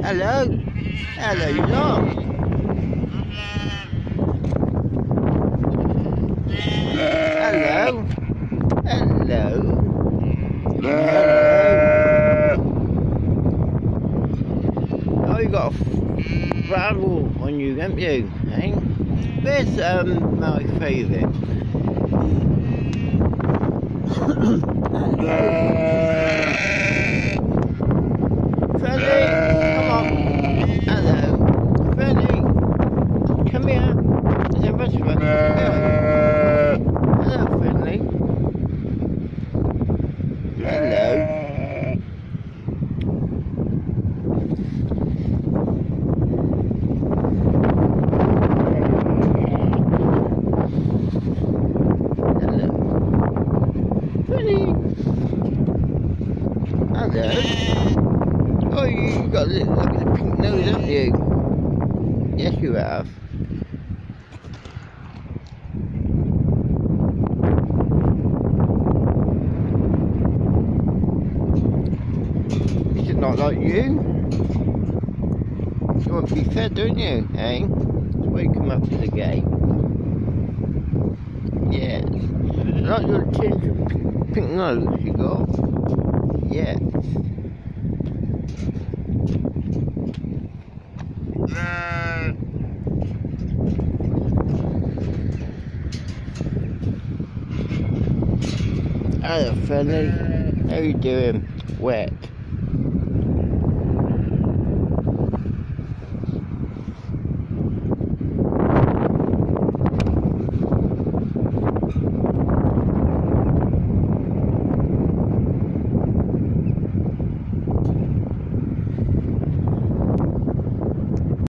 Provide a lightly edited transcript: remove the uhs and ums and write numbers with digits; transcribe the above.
Hello? Hello, you're not. Hello? Hello? Hello? Oh, you got a rattle on you, haven't you? Eh? Where's my favourite? Freddy, come on. Hello. Freddy, come here. There's a restaurant. Hello, Freddy. Hello. Hello. Freddy. Hello. Oh, you got a little pink nose, haven't you? Yes, you have. Is it not like you? You want to be fed, don't you? Eh? That's why you come up to the gate. Yes. Like your tinge of pink nose you got. Yes. Hello, friendly. How you doing? Wet.